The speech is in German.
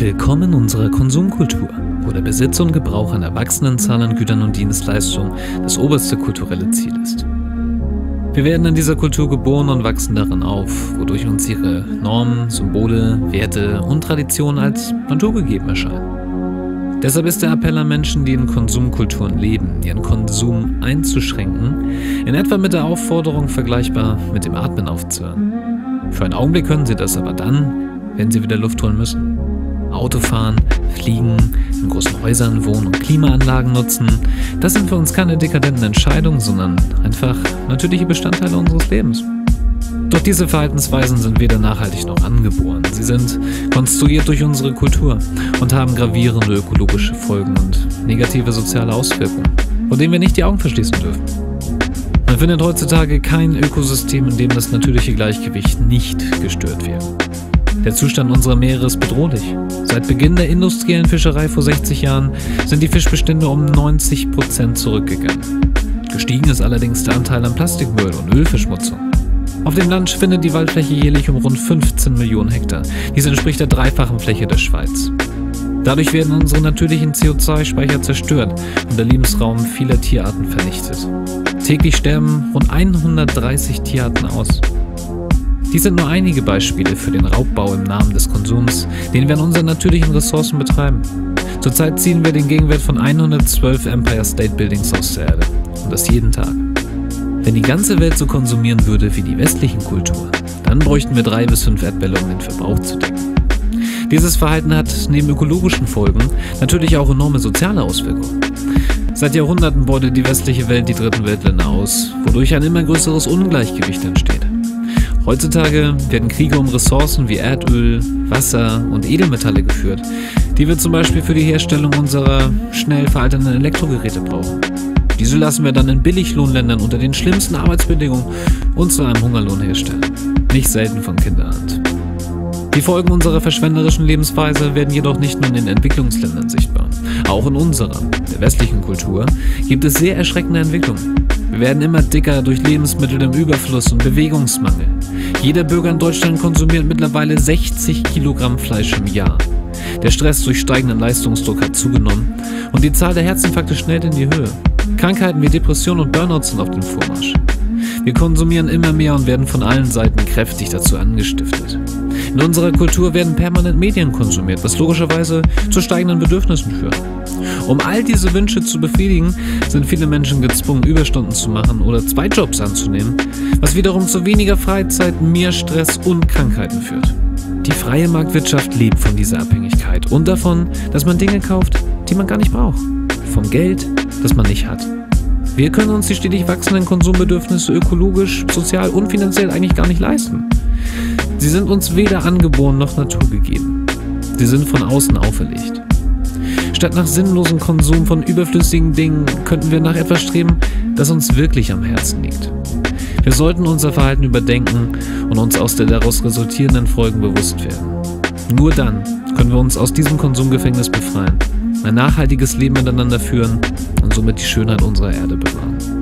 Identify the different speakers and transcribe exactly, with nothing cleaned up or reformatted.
Speaker 1: Willkommen in unserer Konsumkultur, wo der Besitz und Gebrauch an erwachsenen Zahl an Gütern und Dienstleistungen das oberste kulturelle Ziel ist. Wir werden in dieser Kultur geboren und wachsen darin auf, wodurch uns ihre Normen, Symbole, Werte und Traditionen als naturgegeben erscheinen. Deshalb ist der Appell an Menschen, die in Konsumkulturen leben, ihren Konsum einzuschränken, in etwa mit der Aufforderung vergleichbar mit dem Atmen aufzuhören. Für einen Augenblick können sie das, aber dann, wenn sie wieder Luft holen müssen. Autofahren, fliegen, in großen Häusern wohnen und Klimaanlagen nutzen, das sind für uns keine dekadenten Entscheidungen, sondern einfach natürliche Bestandteile unseres Lebens. Doch diese Verhaltensweisen sind weder nachhaltig noch angeboren. Sie sind konstruiert durch unsere Kultur und haben gravierende ökologische Folgen und negative soziale Auswirkungen, vor denen wir nicht die Augen verschließen dürfen. Man findet heutzutage kein Ökosystem, in dem das natürliche Gleichgewicht nicht gestört wäre. Der Zustand unserer Meere ist bedrohlich. Seit Beginn der industriellen Fischerei vor sechzig Jahren sind die Fischbestände um neunzig Prozent zurückgegangen. Gestiegen ist allerdings der Anteil an Plastikmüll und Ölverschmutzung. Auf dem Land schwindet die Waldfläche jährlich um rund fünfzehn Millionen Hektar. Dies entspricht der dreifachen Fläche der Schweiz. Dadurch werden unsere natürlichen C O zwei Speicher zerstört und der Lebensraum vieler Tierarten vernichtet. Täglich sterben rund hundertdreißig Tierarten aus. Dies sind nur einige Beispiele für den Raubbau im Namen des Konsums, den wir an unseren natürlichen Ressourcen betreiben. Zurzeit ziehen wir den Gegenwert von hundertzwölf Empire State Buildings aus der Erde. Und das jeden Tag. Wenn die ganze Welt so konsumieren würde wie die westlichen Kulturen, dann bräuchten wir drei bis fünf Erdbälle, um den Verbrauch zu decken. Dieses Verhalten hat neben ökologischen Folgen natürlich auch enorme soziale Auswirkungen. Seit Jahrhunderten beutet die westliche Welt die dritten Weltländer aus, wodurch ein immer größeres Ungleichgewicht entsteht. Heutzutage werden Kriege um Ressourcen wie Erdöl, Wasser und Edelmetalle geführt, die wir zum Beispiel für die Herstellung unserer schnell veralternden Elektrogeräte brauchen. Diese lassen wir dann in Billiglohnländern unter den schlimmsten Arbeitsbedingungen und zu einem Hungerlohn herstellen, nicht selten von Kinderhand. Die Folgen unserer verschwenderischen Lebensweise werden jedoch nicht nur in den Entwicklungsländern sichtbar. Auch in unserer, der westlichen Kultur, gibt es sehr erschreckende Entwicklungen. Wir werden immer dicker durch Lebensmittel im Überfluss und Bewegungsmangel. Jeder Bürger in Deutschland konsumiert mittlerweile sechzig Kilogramm Fleisch im Jahr. Der Stress durch steigenden Leistungsdruck hat zugenommen und die Zahl der Herzinfarkte schnellt in die Höhe. Krankheiten wie Depressionen und Burnout sind auf dem Vormarsch. Wir konsumieren immer mehr und werden von allen Seiten kräftig dazu angestiftet. In unserer Kultur werden permanent Medien konsumiert, was logischerweise zu steigenden Bedürfnissen führt. Um all diese Wünsche zu befriedigen, sind viele Menschen gezwungen, Überstunden zu machen oder zwei Jobs anzunehmen, was wiederum zu weniger Freizeit, mehr Stress und Krankheiten führt. Die freie Marktwirtschaft lebt von dieser Abhängigkeit und davon, dass man Dinge kauft, die man gar nicht braucht. Vom Geld, das man nicht hat. Wir können uns die stetig wachsenden Konsumbedürfnisse ökologisch, sozial und finanziell eigentlich gar nicht leisten. Sie sind uns weder angeboren noch naturgegeben. Sie sind von außen auferlegt. Statt nach sinnlosem Konsum von überflüssigen Dingen könnten wir nach etwas streben, das uns wirklich am Herzen liegt. Wir sollten unser Verhalten überdenken und uns aus der daraus resultierenden Folgen bewusst werden. Nur dann können wir uns aus diesem Konsumgefängnis befreien, ein nachhaltiges Leben miteinander führen und somit die Schönheit unserer Erde bewahren.